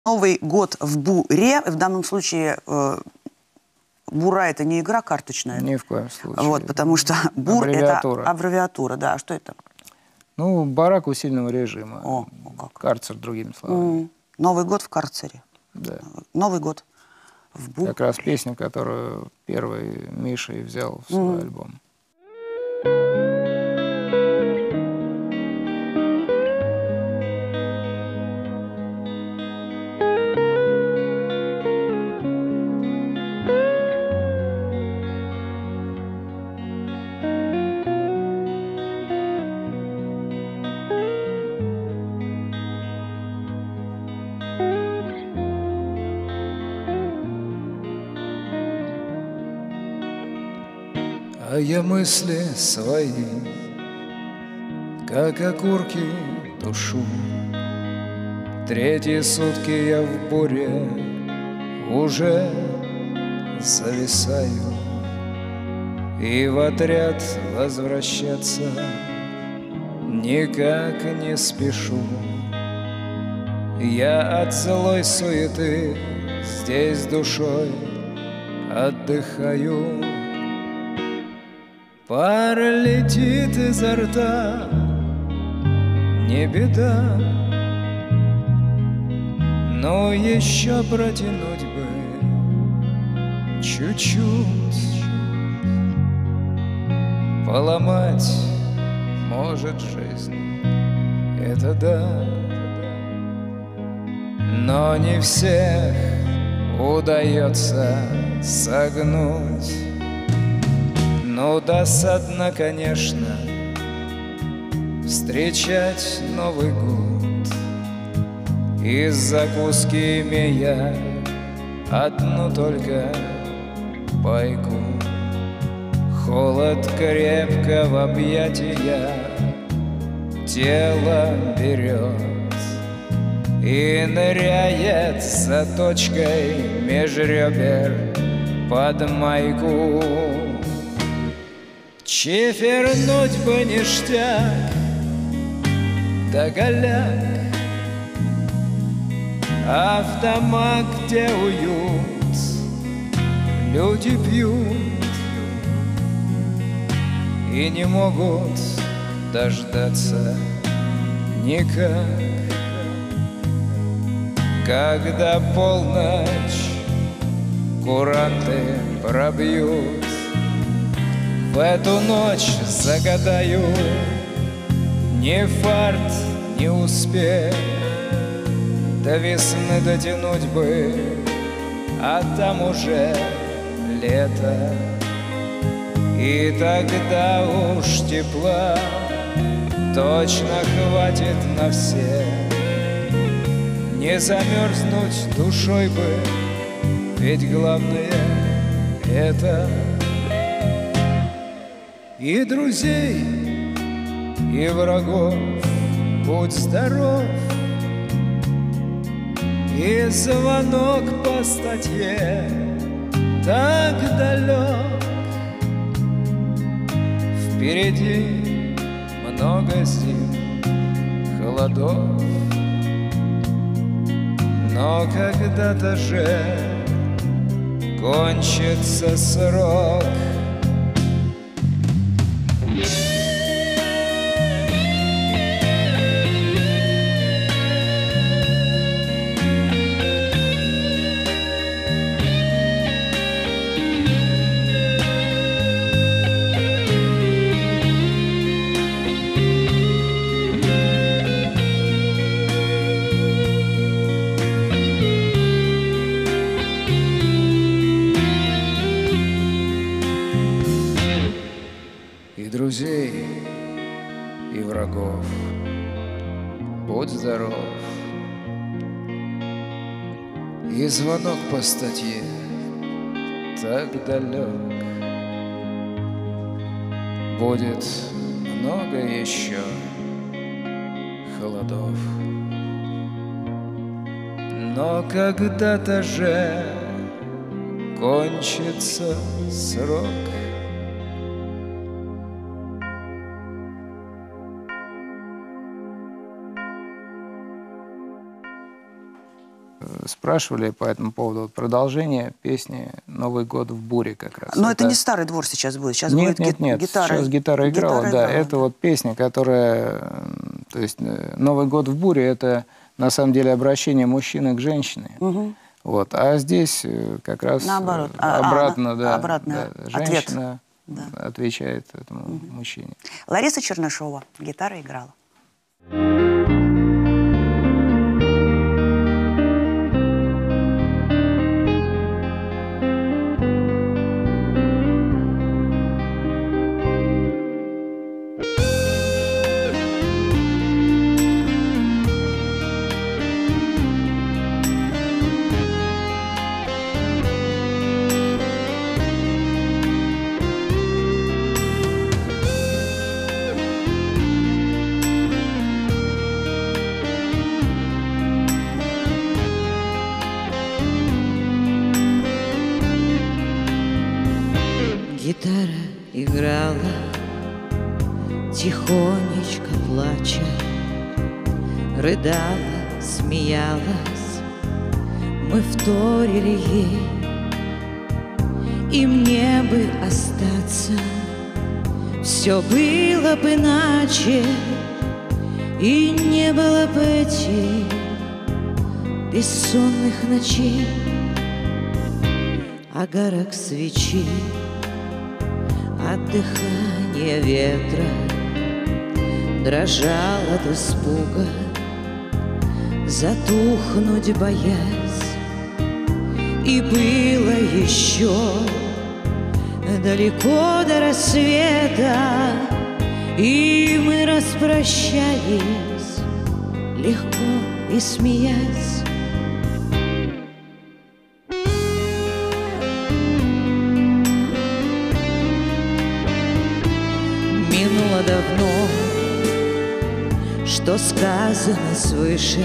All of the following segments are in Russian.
Новый год в Буре. В данном случае Бура — это не игра карточная. Ни в коем случае. Вот, потому что Бур — это аббревиатура. Да, что это? Ну, барак усиленного режима. О как. Карцер, другими словами. Новый год в карцере. Да. Новый год в Буре. Как раз песня, которую первый Миша и взял в свой альбом. А я мысли свои, как окурки, тушу. Третьи сутки я в буре уже зависаю, и в отряд возвращаться никак не спешу. Я от злой суеты здесь душой отдыхаю. Пар летит изо рта, не беда, но еще протянуть бы чуть-чуть. Поломать может жизнь, это да, но не всех удается согнуть. Ну, досадно, конечно, встречать Новый год и с закуски имея одну только пайку. Холод крепко в объятия тело берет и ныряет за точкой меж ребер под майку. Чефернуть бы ништяк, да голяк, автомат, где уют, люди пьют и не могут дождаться никак, когда полночь куранты пробьют. В эту ночь загадаю ни фарт, ни успех, до весны дотянуть бы, а там уже лето. И тогда уж тепла точно хватит на всех. Не замерзнуть душой бы, ведь главное это. И друзей, и врагов будь здоров, и звонок по статье так далек. Впереди много зим, холодов, но когда-то же кончится срок. И друзей, и врагов будь здоров, и звонок по статье так далек. Будет много еще холодов, но когда-то же кончится срок. спрашивали по этому поводу. Вот продолжение песни «Новый год в буре» как раз. Но это не старый двор сейчас будет. Сейчас Нет, будет нет. гитара. Сейчас гитара играла, да. Это вот песня, которая... То есть «Новый год в буре» — это на самом деле обращение мужчины к женщине. Угу. Вот. А здесь как раз наоборот. обратно, да, обратно. да, женщина отвечает этому мужчине. Лариса Чернышова. Гитара играла. Гитара играла, тихонечко плача, рыдала, смеялась, мы вторили ей. И мне бы остаться, все было бы иначе, и не было бы этих бессонных ночей. Огарок свечи от дыхания ветра дрожал от испуга, затухнуть боясь. И было еще далеко до рассвета, и мы распрощались легко и смеясь. Минуло давно, что сказано свыше.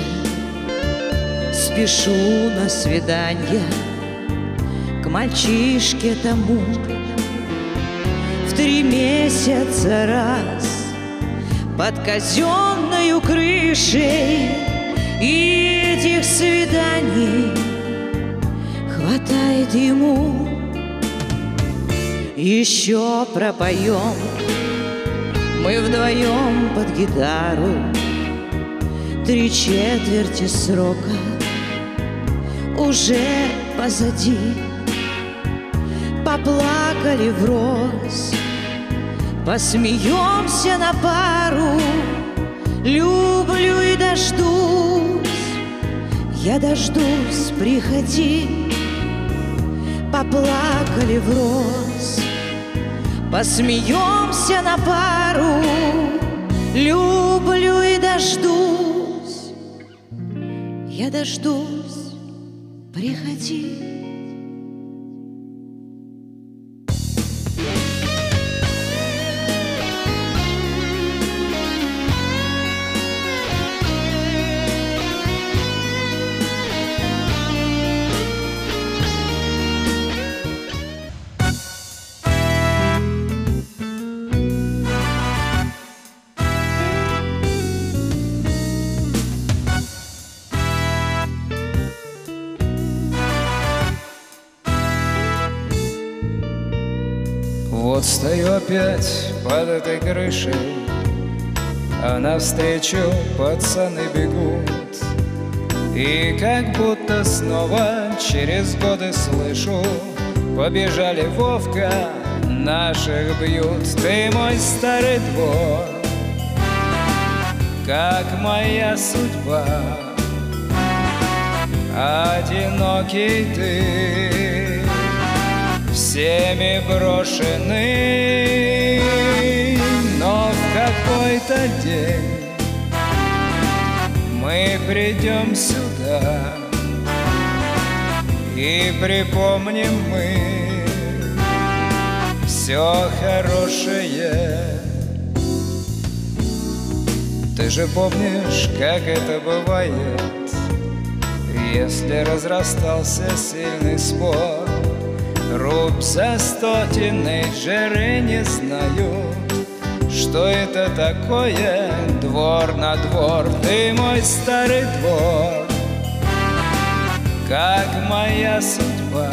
Спешу на свидание к мальчишке тому. В 3 месяца раз под казенною крышей, и этих свиданий хватает ему. Еще пропоем мы вдвоем под гитару 3/4 срока уже позади. Поплакали врозь, посмеемся на пару. Люблю и дождусь, я дождусь, приходи. Поплакали врозь, посмеемся на пару. Люблю и дождусь, я дождусь, приходи. Вот стою опять под этой крышей, а навстречу пацаны бегут. И как будто снова через годы слышу: побежали, Вовка, наших бьют. Ты мой старый двор, как моя судьба, одинокий ты, всеми брошенный. Но в какой-то день мы придем сюда и припомним мы все хорошее. Ты же помнишь, как это бывает, если разрастался сильный спор. Рубь за 100 тинейджеры не знают, что это такое двор на двор. Ты мой старый двор, как моя судьба.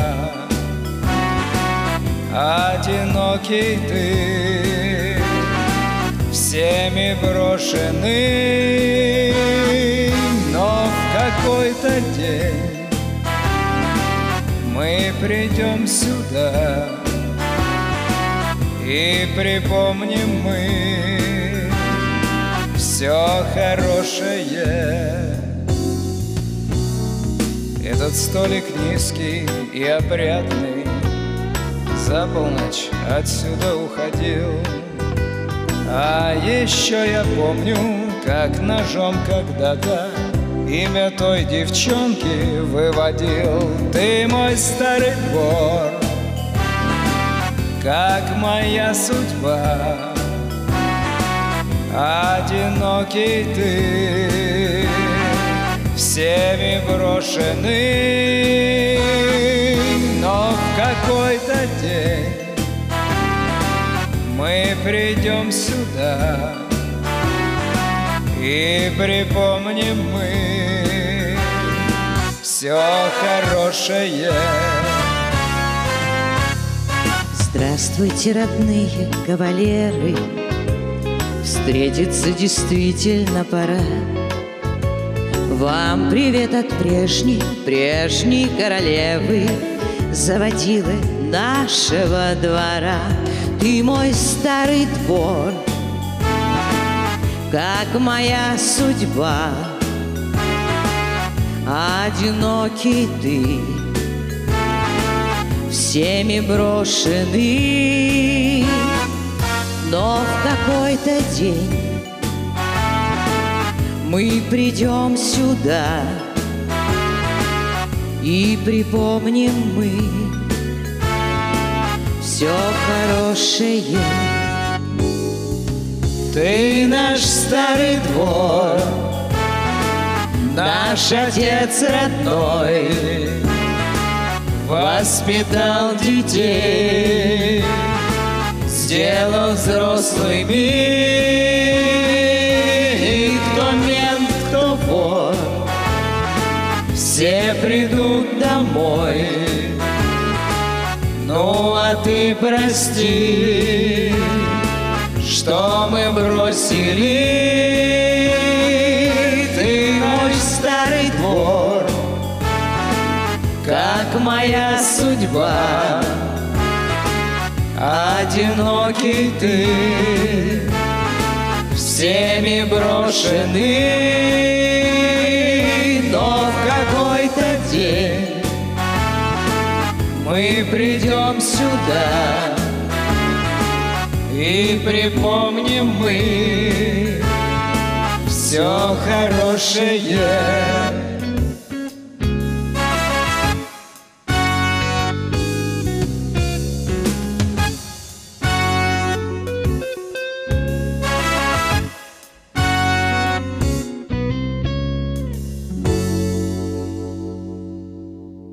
Одинокий ты, всеми брошенный, но в какой-то день мы придем сюда и припомним мы все хорошее. Этот столик низкий и опрятный за полночь отсюда уходил. А еще я помню, как ножом когда-то имя той девчонки выводил. Ты мой старый двор, как моя судьба. Одинокий ты, всеми брошенный, но в какой-то день мы придем сюда и припомним мы все хорошее. Здравствуйте, родные кавалеры, встретиться действительно пора. Вам привет от прежней королевы, заводилы нашего двора. Ты мой старый двор, как моя судьба. Одинокий ты, всеми брошенный, но в какой-то день мы придем сюда и припомним мы все хорошее. Ты наш старый двор, наш отец родной, воспитал детей, сделал взрослыми. И кто мент, кто вор, все придут домой. Ну а ты прости, что мы бросили. Ты мой старый двор, как моя судьба. Одинокий ты, всеми брошенный, но в какой-то день мы придем сюда и припомним мы все хорошее.